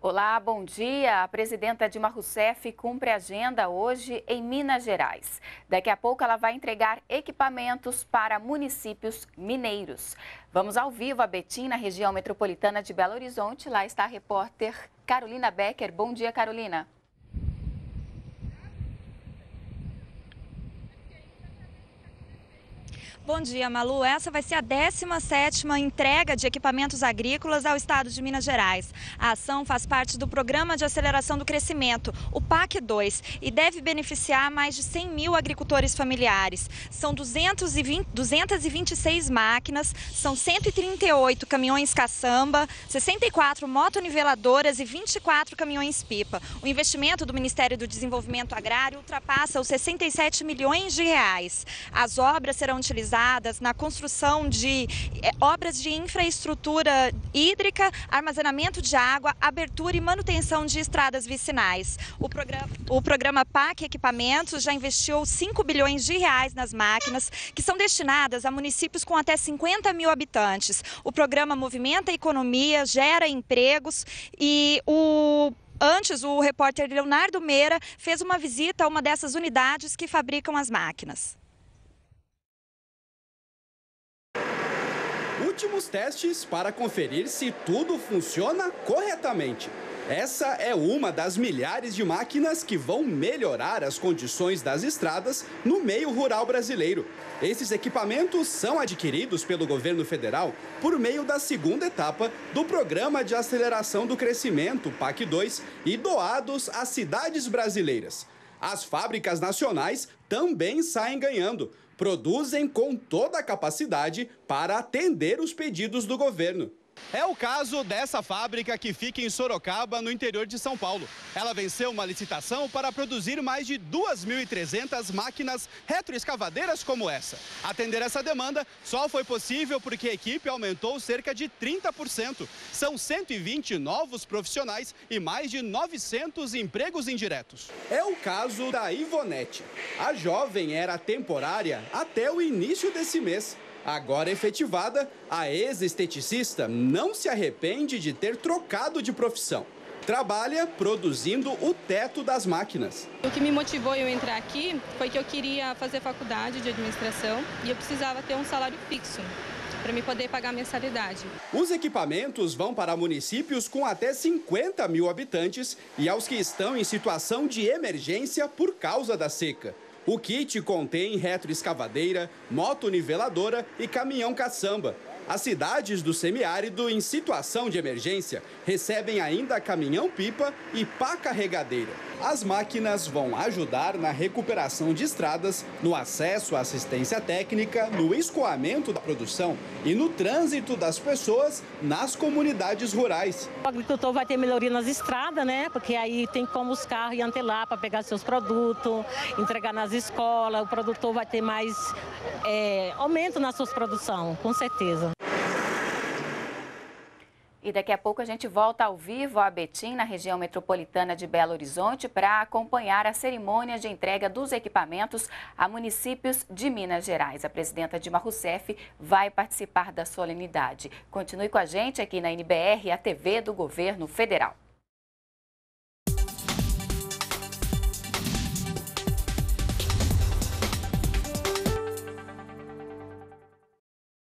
Olá, bom dia. A presidenta Dilma Rousseff cumpre agenda hoje em Minas Gerais. Daqui a pouco ela vai entregar equipamentos para municípios mineiros. Vamos ao vivo a Betim, na região metropolitana de Belo Horizonte. Lá está a repórter Carolina Becker. Bom dia, Carolina. Bom dia, Malu. Essa vai ser a 17ª entrega de equipamentos agrícolas ao estado de Minas Gerais. A ação faz parte do Programa de Aceleração do Crescimento, o PAC 2, e deve beneficiar mais de 100 mil agricultores familiares. São 226 máquinas, são 138 caminhões caçamba, 64 motoniveladoras e 24 caminhões-pipa. O investimento do Ministério do Desenvolvimento Agrário ultrapassa os 67 milhões de reais. As obras serão utilizadas na construção de obras de infraestrutura hídrica, armazenamento de água, abertura e manutenção de estradas vicinais. O programa PAC Equipamentos já investiu 5 bilhões de reais nas máquinas, que são destinadas a municípios com até 50 mil habitantes. O programa movimenta a economia, gera empregos e Antes, o repórter Leonardo Meira fez uma visita a uma dessas unidades que fabricam as máquinas. Últimos testes para conferir se tudo funciona corretamente. Essa é uma das milhares de máquinas que vão melhorar as condições das estradas no meio rural brasileiro. Esses equipamentos são adquiridos pelo governo federal por meio da segunda etapa do Programa de Aceleração do Crescimento, PAC 2, e doados às cidades brasileiras. As fábricas nacionais também saem ganhando. Produzem com toda a capacidade para atender os pedidos do governo. É o caso dessa fábrica que fica em Sorocaba, no interior de São Paulo. Ela venceu uma licitação para produzir mais de 2.300 máquinas retroescavadeiras como essa. Atender essa demanda só foi possível porque a equipe aumentou cerca de 30%. São 120 novos profissionais e mais de 900 empregos indiretos. É o caso da Ivonete. A jovem era temporária até o início desse mês. Agora efetivada, a ex-esteticista não se arrepende de ter trocado de profissão. Trabalha produzindo o teto das máquinas. O que me motivou eu entrar aqui foi que eu queria fazer faculdade de administração e eu precisava ter um salário fixo para me poder pagar a mensalidade. Os equipamentos vão para municípios com até 50 mil habitantes e aos que estão em situação de emergência por causa da seca. O kit contém retroescavadeira, motoniveladora e caminhão caçamba. As cidades do semiárido em situação de emergência recebem ainda caminhão-pipa e pá carregadeira. As máquinas vão ajudar na recuperação de estradas, no acesso à assistência técnica, no escoamento da produção e no trânsito das pessoas nas comunidades rurais. O agricultor vai ter melhoria nas estradas, né? Porque aí tem como os carros ir até lá para pegar seus produtos, entregar nas escolas. O produtor vai ter mais aumento na sua produção, com certeza. E daqui a pouco a gente volta ao vivo a Betim, na região metropolitana de Belo Horizonte, para acompanhar a cerimônia de entrega dos equipamentos a municípios de Minas Gerais. A presidenta Dilma Rousseff vai participar da solenidade. Continue com a gente aqui na NBR, a TV do Governo Federal.